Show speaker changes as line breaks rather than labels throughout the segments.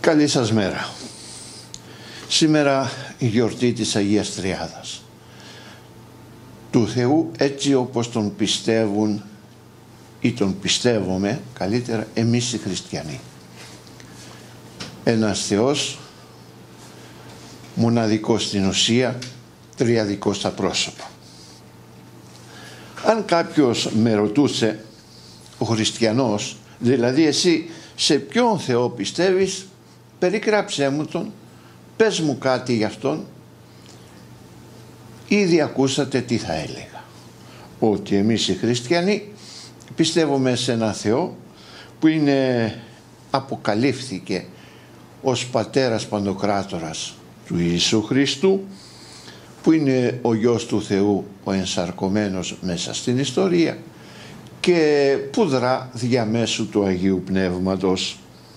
Καλή σας μέρα. Σήμερα η γιορτή της Αγίας Τριάδας. Του Θεού έτσι όπως τον πιστεύουν ή τον πιστεύουμε καλύτερα εμείς οι χριστιανοί. Ένας Θεός μοναδικός στην ουσία, τριαδικός στα πρόσωπα. Αν κάποιος με ρωτούσε, ο χριστιανός, δηλαδή εσύ σε ποιον Θεό πιστεύεις, περιγράψέ μου τον, πες μου κάτι γι' αυτόν, ήδη ακούσατε τι θα έλεγα. Ότι εμείς οι χριστιανοί πιστεύουμε σε ένα Θεό που αποκαλύφθηκε ως Πατέρας Παντοκράτορας του Ιησού Χριστού, που είναι ο Υιός του Θεού, ο ενσαρκωμένος μέσα στην ιστορία και που δρά διαμέσου του Αγίου Πνεύματος.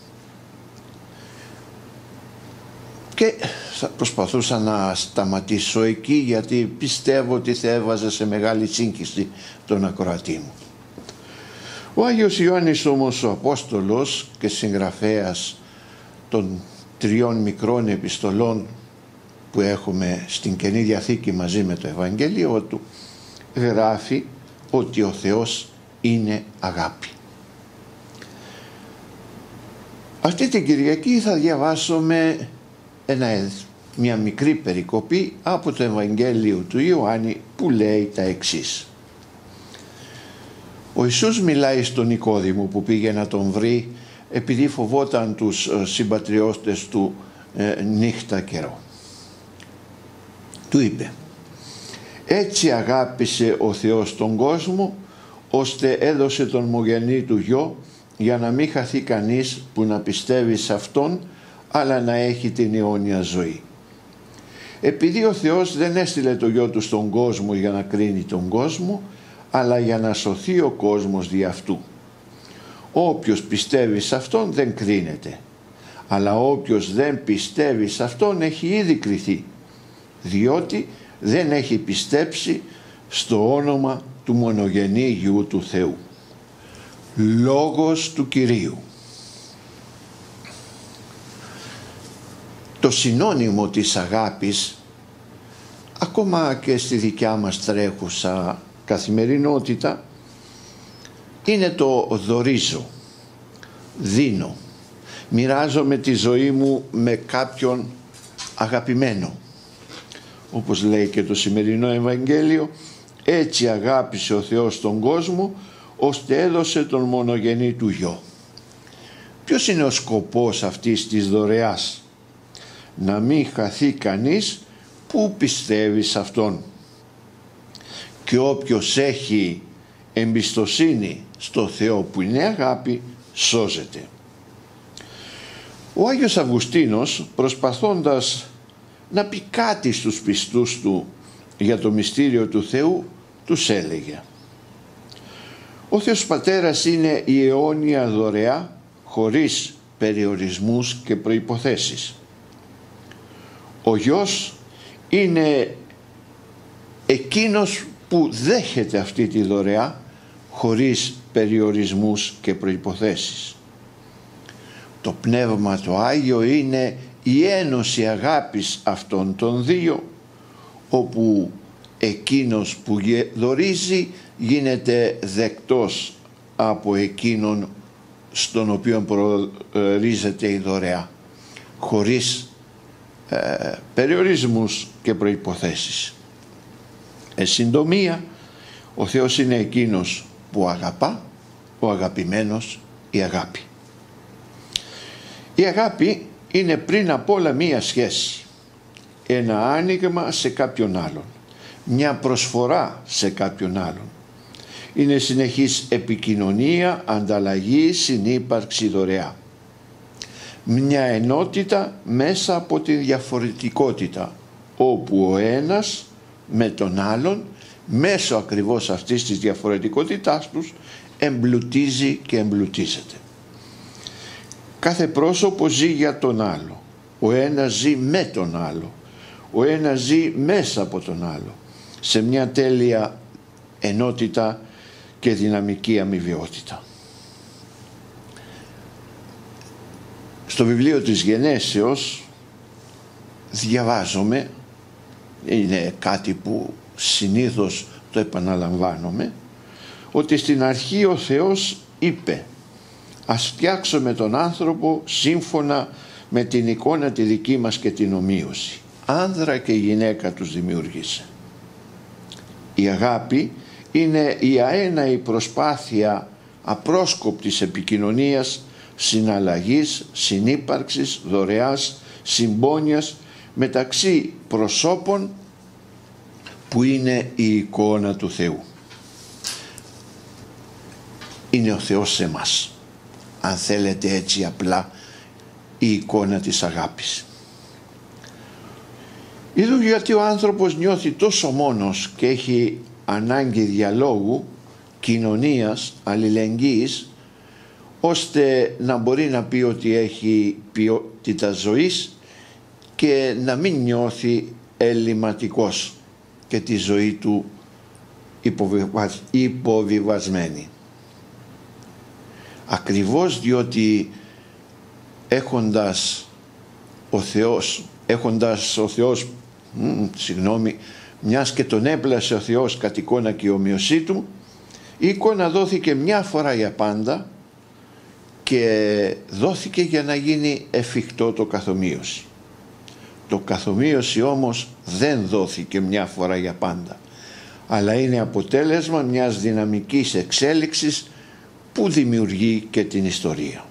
Και θα προσπαθούσα να σταματήσω εκεί, γιατί πιστεύω ότι θα έβαζε σε μεγάλη σύγχυση τον ακροατή μου. Ο Άγιος Ιωάννης όμως ο Απόστολος και συγγραφέας των 3 μικρών επιστολών που έχουμε στην Καινή Διαθήκη μαζί με το Ευαγγέλιο του, γράφει ότι ο Θεός είναι αγάπη. Αυτή την Κυριακή θα διαβάσουμε μια μικρή περικοπή από το Ευαγγέλιο του Ιωάννη που λέει τα εξής. Ο Ιησούς μιλάει στον Νικόδημο που πήγε να τον βρει επειδή φοβόταν τους συμπατριώτες του νύχτα καιρό. Του είπε: «Έτσι αγάπησε ο Θεός τον κόσμο, ώστε έδωσε τον μονογενή του Γιο, για να μην χαθεί κανείς που να πιστεύει σε Αυτόν, αλλά να έχει την αιώνια ζωή. Επειδή ο Θεός δεν έστειλε το Γιο Του στον κόσμο για να κρίνει τον κόσμο, αλλά για να σωθεί ο κόσμος δι' αυτού. Όποιος πιστεύει σε Αυτόν δεν κρίνεται, αλλά όποιος δεν πιστεύει σε Αυτόν έχει ήδη κριθεί, διότι δεν έχει πιστέψει στο όνομα του μονογενή Υιού του Θεού». Λόγος του Κυρίου. Το συνώνυμο της αγάπης, ακόμα και στη δικιά μας τρέχουσα καθημερινότητα, είναι το δωρίζω, δίνω, μοιράζομαι τη ζωή μου με κάποιον αγαπημένο. Όπως λέει και το σημερινό Ευαγγέλιο, έτσι αγάπησε ο Θεός τον κόσμο, ώστε έδωσε τον μονογενή του Γιο. Ποιος είναι ο σκοπός αυτής της δωρεάς? Να μην χαθεί κανείς που πιστεύει σε Αυτόν. Και όποιος έχει εμπιστοσύνη στο Θεό που είναι αγάπη, σώζεται. Ο Άγιος Αυγουστίνος, προσπαθώντας να πει κάτι στους πιστούς του για το μυστήριο του Θεού, τους έλεγε: «Ο Θεός Πατέρας είναι η αιώνια δωρεά, χωρίς περιορισμούς και προϋποθέσεις. Ο Γιος είναι εκείνος που δέχεται αυτή τη δωρεά χωρίς περιορισμούς και προϋποθέσεις. Το Πνεύμα το Άγιο είναι η ένωση αγάπης αυτών των δύο, όπου εκείνος που δωρίζει γίνεται δεκτός από εκείνον στον οποίο προορίζεται η δωρεά, χωρίς περιορισμούς και προϋποθέσεις. Εν συντομία, ο Θεός είναι εκείνος που αγαπά, ο αγαπημένος η αγάπη. Η αγάπη είναι πριν απ' όλα μία σχέση, ένα άνοιγμα σε κάποιον άλλον, μια προσφορά σε κάποιον άλλον. Είναι συνεχής επικοινωνία, ανταλλαγή, συνύπαρξη, δωρεά. Μια ενότητα μέσα από τη διαφορετικότητα, όπου ο ένας με τον άλλον, μέσω ακριβώς αυτής της διαφορετικότητάς τους, εμπλουτίζει και εμπλουτίζεται. Κάθε πρόσωπο ζει για τον άλλο. Ο ένας ζει με τον άλλο. Ο ένας ζει μέσα από τον άλλο. Σε μια τέλεια ενότητα και δυναμική αμοιβαιότητα. Στο βιβλίο της Γενέσεως διαβάζουμε, είναι κάτι που συνήθως το επαναλαμβάνουμε, ότι στην αρχή ο Θεός είπε «Ας φτιάξουμε τον άνθρωπο σύμφωνα με την εικόνα τη δική μας και την ομοίωση». Άνδρα και γυναίκα τους δημιούργησε. Η αγάπη είναι η αέναη προσπάθεια απρόσκοπτης επικοινωνίας, συναλλαγής, συνύπαρξης, δωρεάς, συμπόνιας μεταξύ προσώπων που είναι η εικόνα του Θεού. Είναι ο Θεός σε μας, αν θέλετε έτσι απλά, η εικόνα της αγάπης. Είδου γιατί ο άνθρωπος νιώθει τόσο μόνος και έχει ανάγκη διαλόγου, κοινωνίας, αλληλεγγύης, ώστε να μπορεί να πει ότι έχει ποιότητα ζωής και να μην νιώθει ελληματικός και τη ζωή του υποβιβασμένη. Ακριβώς διότι έχοντας ο Θεός μιας και τον έπλασε ο Θεός κατ' εικόνα και ομοιωσή του, η εικόνα δόθηκε μια φορά για πάντα και δόθηκε για να γίνει εφικτό το καθομοίωση. Το καθομοίωση όμως δεν δόθηκε μια φορά για πάντα, αλλά είναι αποτέλεσμα μιας δυναμικής εξέλιξης που δημιουργεί και την ιστορία.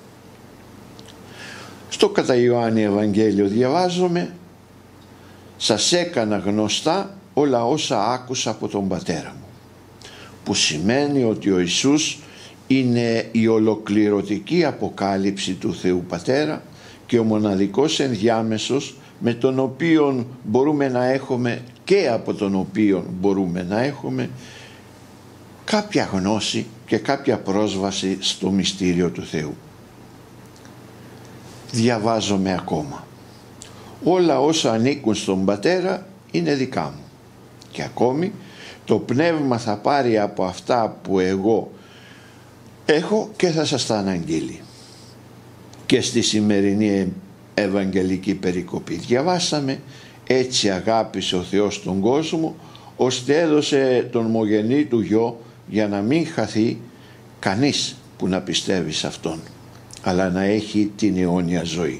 Στο κατά Ιωάννη Ευαγγέλιο διαβάζουμε «Σας έκανα γνωστά όλα όσα άκουσα από τον Πατέρα μου», που σημαίνει ότι ο Ιησούς είναι η ολοκληρωτική αποκάλυψη του Θεού Πατέρα και ο μοναδικός ενδιάμεσος με τον οποίο μπορούμε να έχουμε και από τον οποίο μπορούμε να έχουμε κάποια γνώση και κάποια πρόσβαση στο μυστήριο του Θεού. Διαβάζομαι ακόμα «Όλα όσα ανήκουν στον Πατέρα είναι δικά μου και ακόμη το Πνεύμα θα πάρει από αυτά που εγώ έχω και θα σας τα αναγγείλει». Και στη σημερινή Ευαγγελική περικοπή διαβάσαμε «Έτσι αγάπησε ο Θεός τον κόσμο ώστε έδωσε τον μονογενή του Γιο για να μην χαθεί κανείς που να πιστεύει σε Αυτόν, αλλά να έχει την αιώνια ζωή».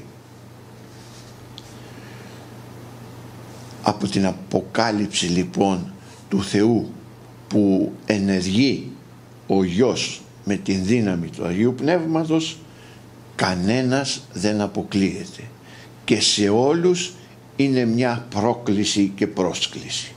Από την αποκάλυψη λοιπόν του Θεού που ενεργεί ο Υιός με την δύναμη του Αγίου Πνεύματος, κανένας δεν αποκλείεται και σε όλους είναι μια πρόκληση και πρόσκληση.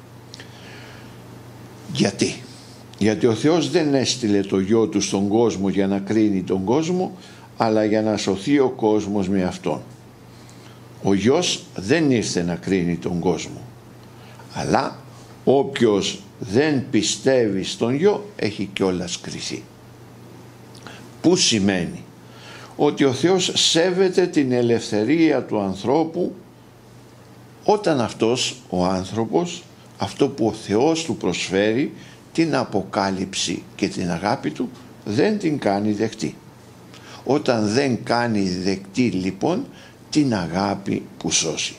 Γιατί ο Θεός δεν έστειλε το Γιο του στον κόσμο για να κρίνει τον κόσμο, αλλά για να σωθεί ο κόσμος με Αυτόν. Ο Γιος δεν ήρθε να κρίνει τον κόσμο, αλλά όποιος δεν πιστεύει στον Γιο έχει κιόλας κριθεί. Που σημαίνει ότι ο Θεός σέβεται την ελευθερία του ανθρώπου όταν αυτός ο άνθρωπος, αυτό που ο Θεός του προσφέρει, την αποκάλυψη και την αγάπη του, δεν την κάνει δεκτή. Όταν δεν κάνει δεκτή λοιπόν την αγάπη που σώσει.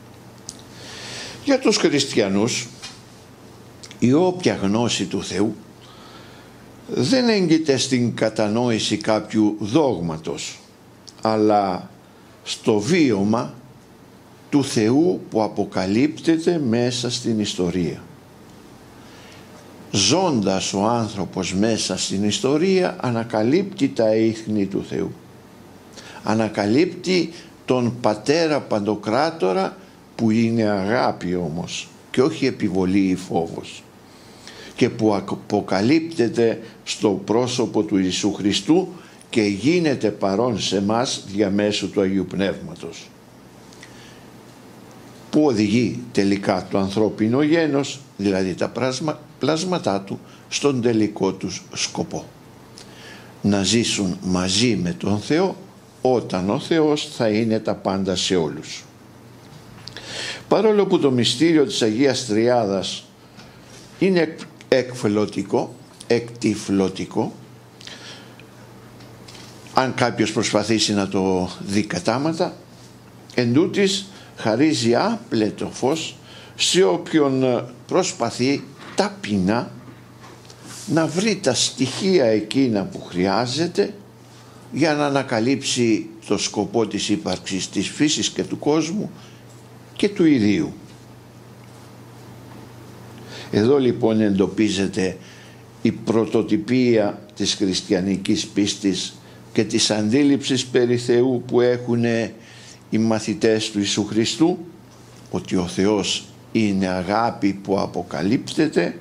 Για τους χριστιανούς η όποια γνώση του Θεού δεν έγκυται στην κατανόηση κάποιου δόγματος, αλλά στο βίωμα του Θεού που αποκαλύπτεται μέσα στην ιστορία. Ζώντας ο άνθρωπος μέσα στην ιστορία ανακαλύπτει τα ίχνη του Θεού. Ανακαλύπτει τον Πατέρα Παντοκράτορα που είναι αγάπη όμως και όχι επιβολή ή φόβος, και που αποκαλύπτεται στο πρόσωπο του Ιησού Χριστού και γίνεται παρόν σε μας διαμέσου του Αγίου Πνεύματος, που οδηγεί τελικά το ανθρώπινο γένος, δηλαδή τα πλάσματά του, στον τελικό τους σκοπό. Να ζήσουν μαζί με τον Θεό όταν ο Θεός θα είναι τα πάντα σε όλους. Παρόλο που το μυστήριο της Αγίας Τριάδας είναι εκτυφλωτικό, αν κάποιος προσπαθήσει να το δει κατάματα, εντούτοις χαρίζει άπλετο φως σε όποιον προσπαθεί ταπεινά να βρει τα στοιχεία εκείνα που χρειάζεται για να ανακαλύψει το σκοπό της ύπαρξης της φύσης και του κόσμου και του ιδίου. Εδώ λοιπόν εντοπίζεται η πρωτοτυπία της χριστιανικής πίστης και της αντίληψης περί Θεού που έχουν οι μαθητές του Ιησού Χριστού, ότι ο Θεός είναι αγάπη που αποκαλύπτεται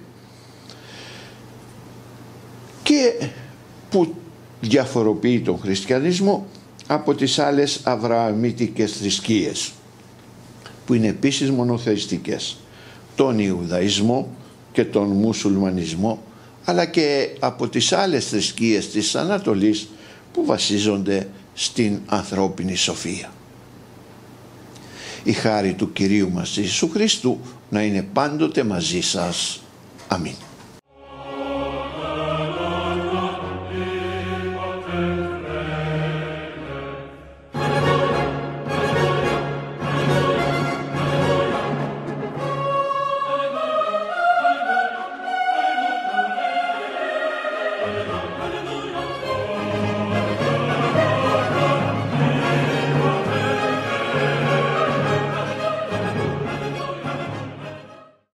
και που διαφοροποιεί τον χριστιανισμό από τις άλλες αβρααμίτικες θρησκείες που είναι επίσης μονοθεϊστικές, τον Ιουδαϊσμό και τον Μουσουλμανισμό, αλλά και από τις άλλες θρησκείες της Ανατολής που βασίζονται στην ανθρώπινη σοφία. Η χάρη του Κυρίου μας Ιησού Χριστού να είναι πάντοτε μαζί σας. Αμήν.